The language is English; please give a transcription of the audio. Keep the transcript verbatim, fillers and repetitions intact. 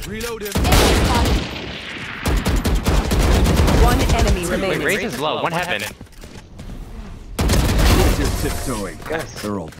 Reload him. One enemy remaining. Wait, Raze is low. One heaven. Just tiptoeing. Yes. They're all